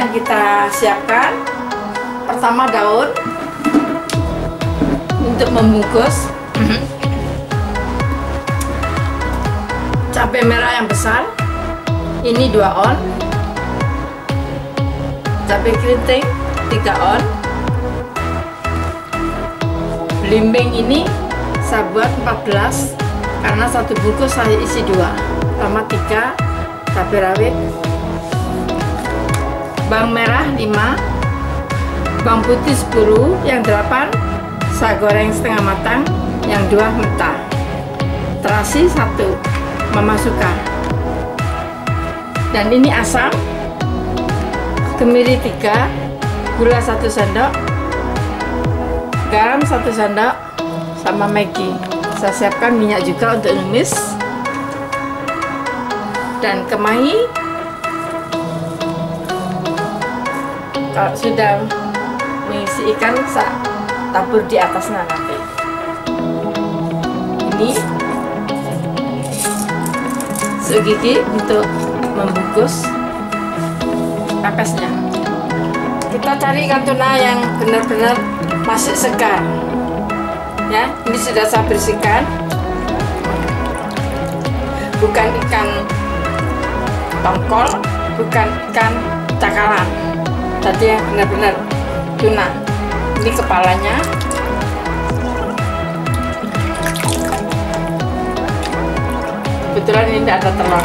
yang kita siapkan. Pertama daun untuk membungkus, cabai merah yang besar, ini 2 on, cabai keriting 3 on, belimbing ini saya buat 14 karena 1 bungkus saya isi 2, tambah 3 cabai rawit, bawang merah 5, bawang putih 10, yang 8 saya goreng setengah matang, yang 2 mentah, terasi 1, mama suka. Dan ini asam, kemiri 3, gula 1 sendok, garam 1 sendok, sama Maggi. Saya siapkan minyak juga untuk numis, dan kemangi. Kalau sudah mengisi ikan, saya tabur di atasnya nanti. Ini segigi untuk membungkus pepesnya. Kita cari ikan tuna yang benar-benar masih segar. Ya, ini sudah saya bersihkan. Bukan ikan tongkol, bukan ikan cakalang. Tadi yang benar-benar tuna. Ini kepalanya. Kebetulan ini ada telur.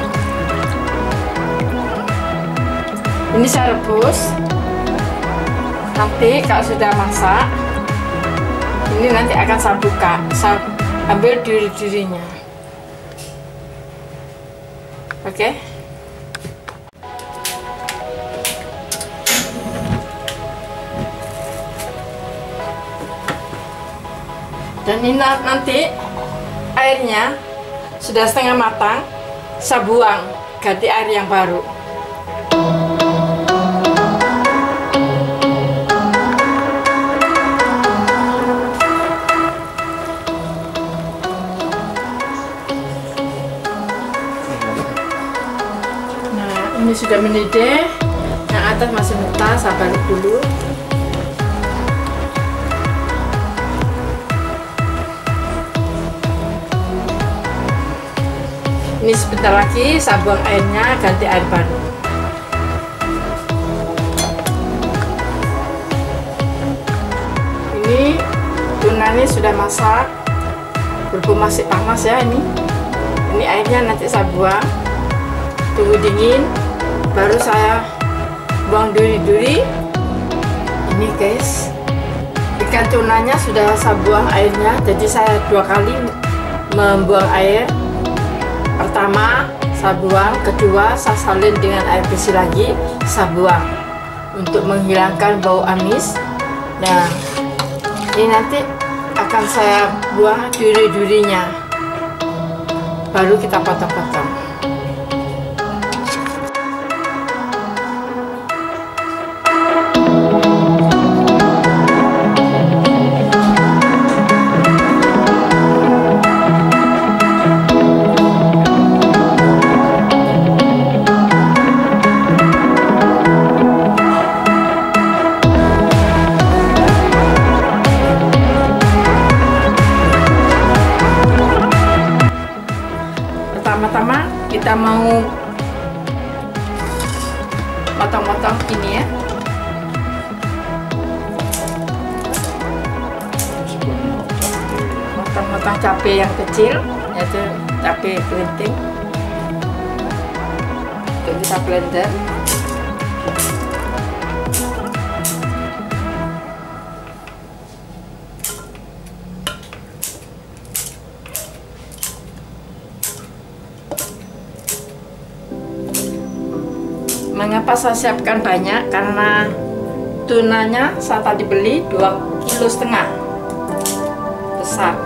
Ini saya rebus. Nanti kalau sudah masak, ini nanti akan saya buka. Saya ambil duri-durinya. Oke. Dan ini nanti airnya sudah setengah matang, saya buang, ganti air yang baru. Nah, ini sudah mendidih, yang atas masih mentah, saya balik dulu. Ini sebentar lagi saya buang airnya, ganti air baru. Ini tunanya sudah masak, berhubung masih panas ya ini. Ini airnya nanti saya buang, tunggu dingin, baru saya buang duri-duri. Ini guys, ikan tunanya sudah saya buang airnya, jadi saya 2 kali membuang air. Pertama saya buang, kedua saya salin dengan air bersih lagi, saya buang untuk menghilangkan bau amis. Nah, ini nanti akan saya buang duri-durinya, baru kita potong-potong. Pertama-tama kita mau potong-potong ini ya. Potong-potong cabai yang kecil, yaitu cabai keriting. Untuk kita blender. Mengapa saya siapkan banyak? Karena tunanya saya tadi beli 2,5 kg besar.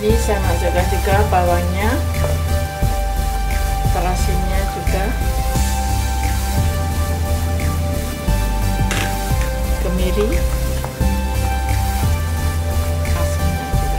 Ini saya masukkan juga bawangnya, terasinya juga, kemiri, asamnya juga.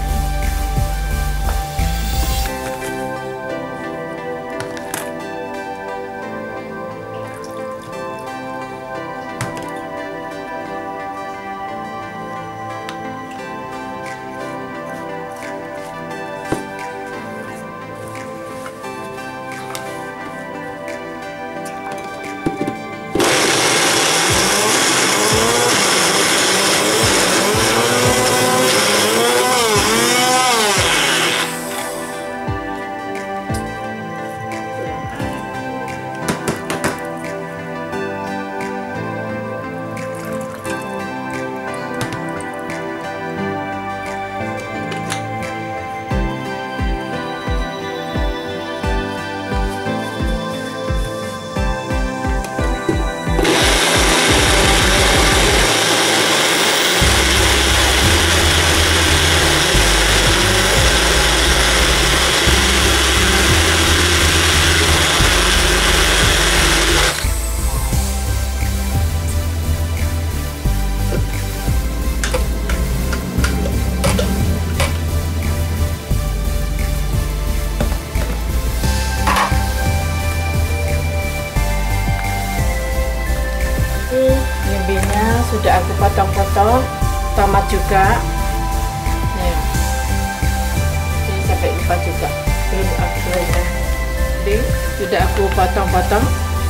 Bumbunya sudah aku potong-potong, tomat juga. Nih, ini sampai lupa juga, belum aku blender. Ini sudah aku potong-potong.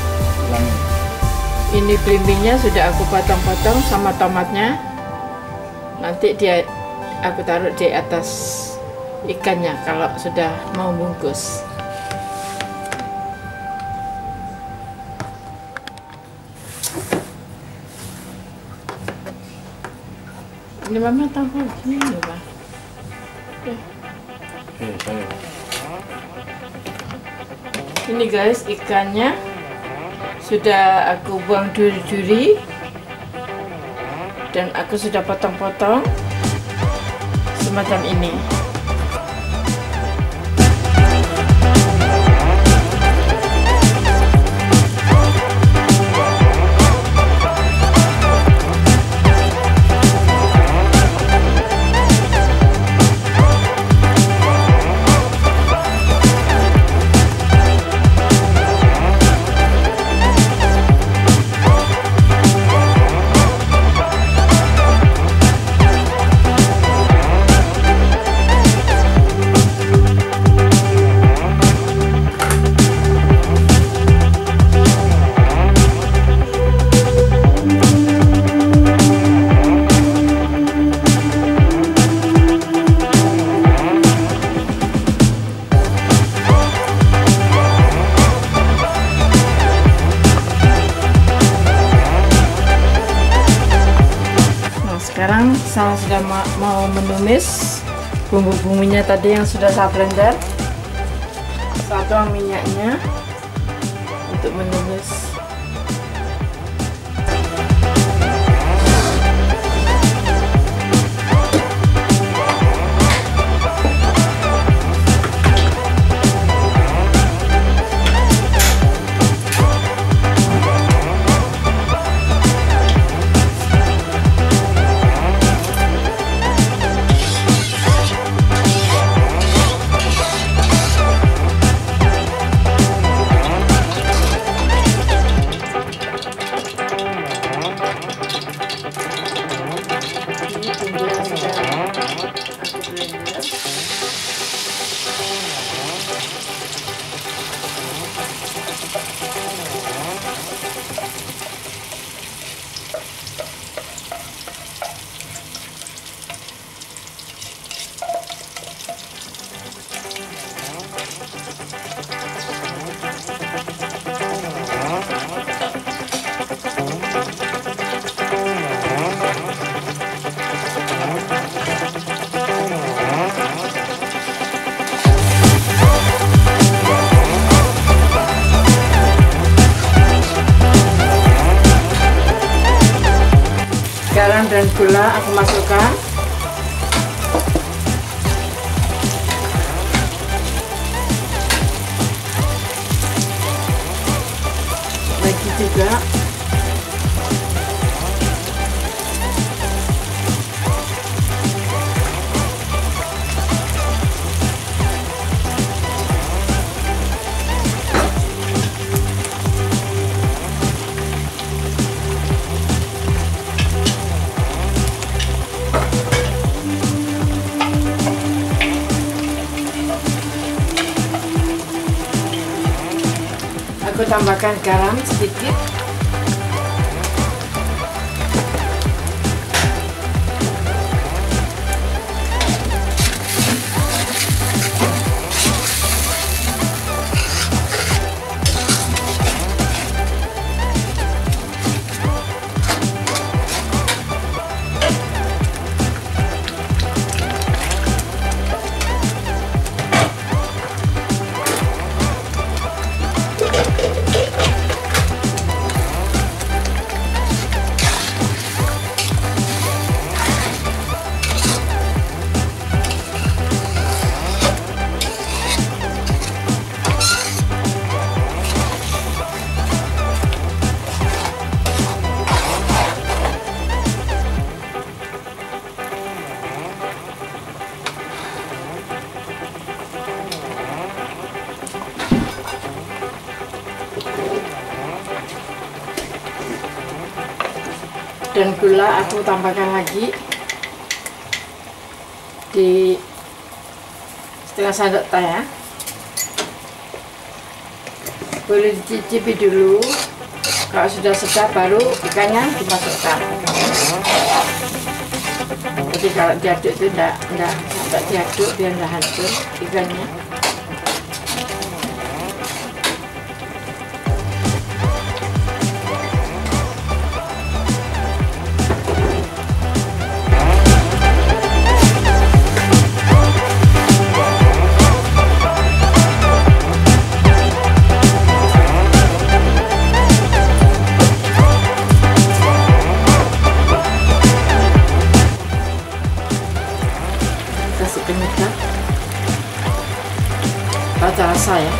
Ini bumbunya sudah aku potong-potong sama tomatnya. Nanti aku taruh di atas ikannya kalau sudah mau bungkus. Ini mama tahu gini Pak. Ini guys, ikannya sudah aku buang duri-duri dan aku sudah potong-potong semacam ini. Sekarang saya sudah mau menumis bumbu-bumbunya tadi yang sudah saya blender. Saya tuang minyaknya untuk menumis. Garam dan gula aku masukkan. juga. Aku tambahkan garam sedikit. Dan gula aku tambahkan lagi di setengah sendok teh ya. Boleh dicicipi dulu, kalau sudah sedap baru ikannya dimasukkan. Jadi kalau diaduk itu enggak sampai diaduk biar enggak hancur ikannya. Kasih penyedap rata rasa ya.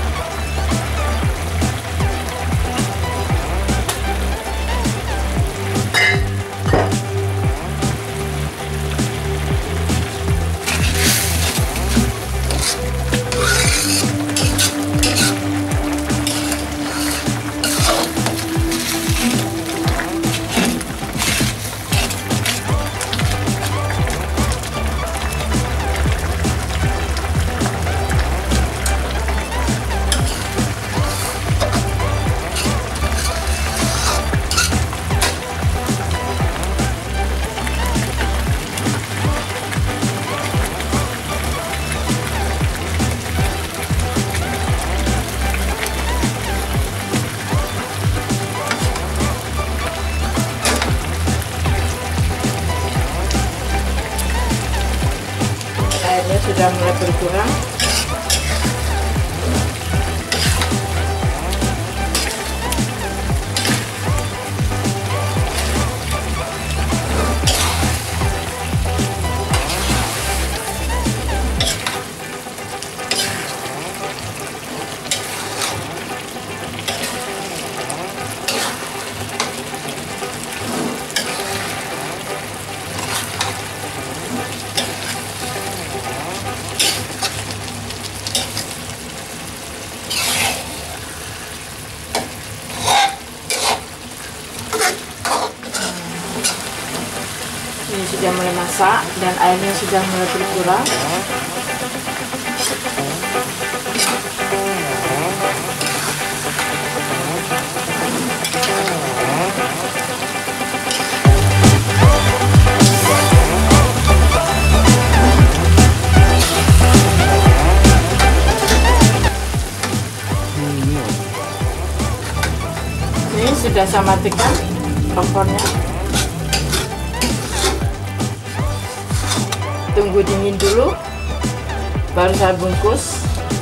Airnya sudah mulai berkurang. Ini sudah mulai masak dan airnya sudah mulai berkurang. Ini sudah saya matikan kompornya. Tunggu dingin dulu, baru saya bungkus.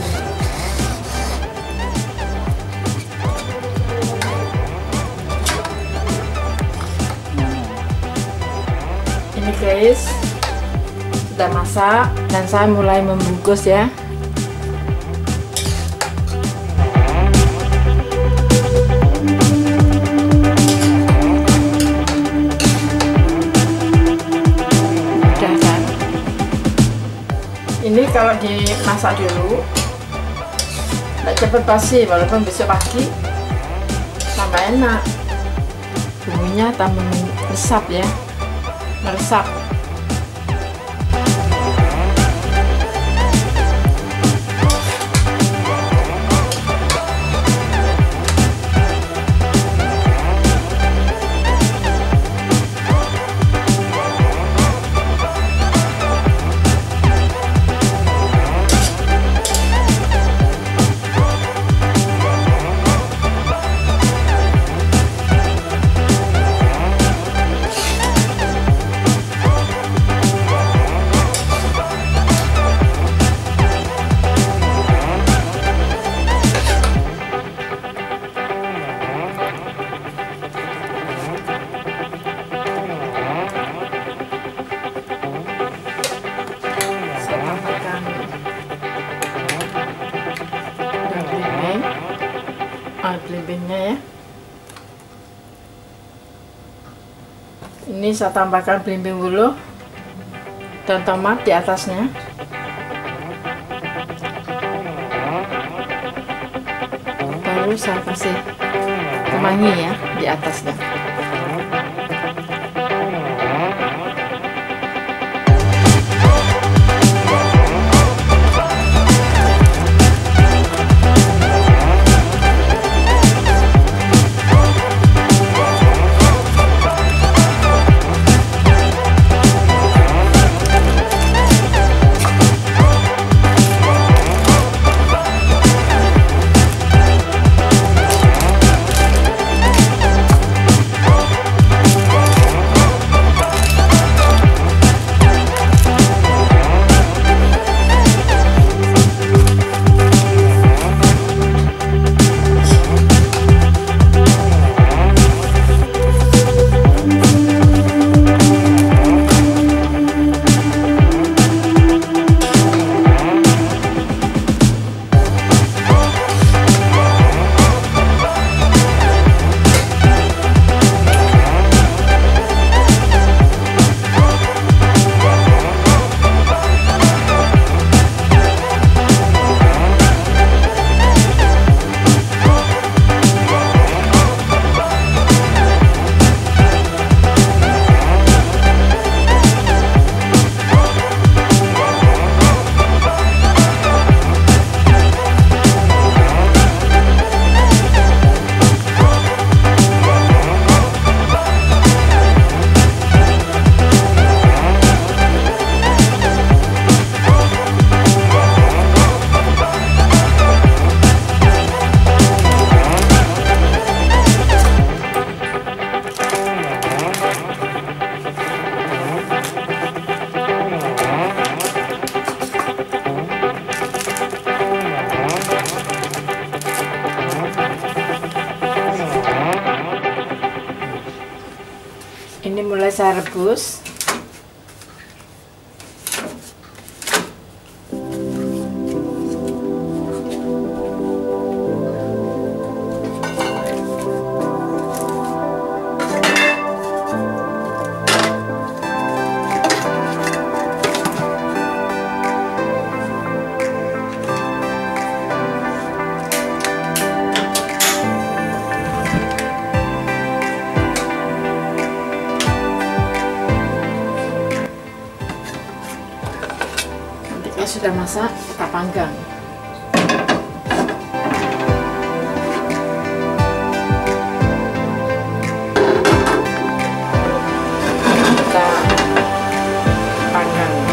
Ini guys, sudah masak dan saya mulai membungkus ya. Ini kalau dimasak dulu nggak cepat basi, walaupun besok pagi tambah enak, bumbunya tambah meresap ya, meresap. Belimbingnya ya, ini saya tambahkan belimbing wuluh dan tomat di atasnya. Baru saya kasih kemangi ya di atasnya. Ini mulai saya rebus. Sudah masak, kita panggang. Kita panggang.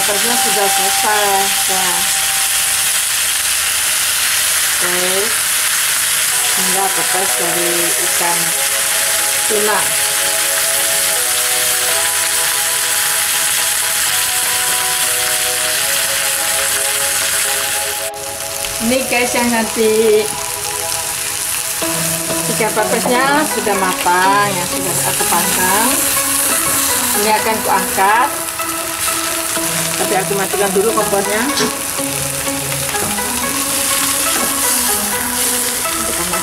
papasnya sudah selesai. Nah, guys, inilah papas dari ikan tuna. Ini guys yang nanti ikan papasnya sudah matang, yang sudah aku panggang. Ini akan kuangkat, tapi aku matikan dulu kompornya. Panas.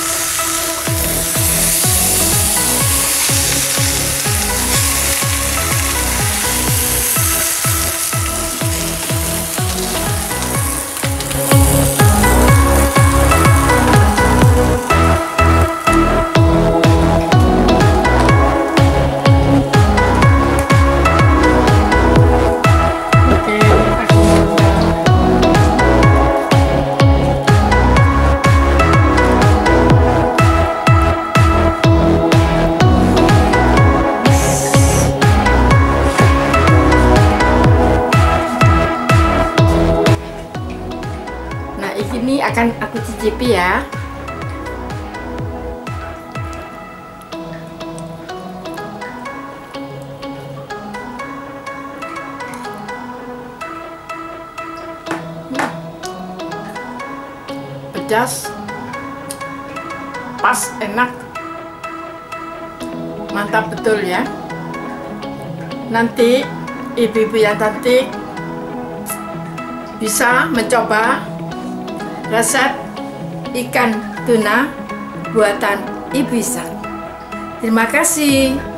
Ini akan aku cicipi ya. Pedas, pas, enak, mantap betul ya. Nanti ibu-ibu yang cantik bisa mencoba resep ikan tuna buatan Ibu Ishak. Terima kasih.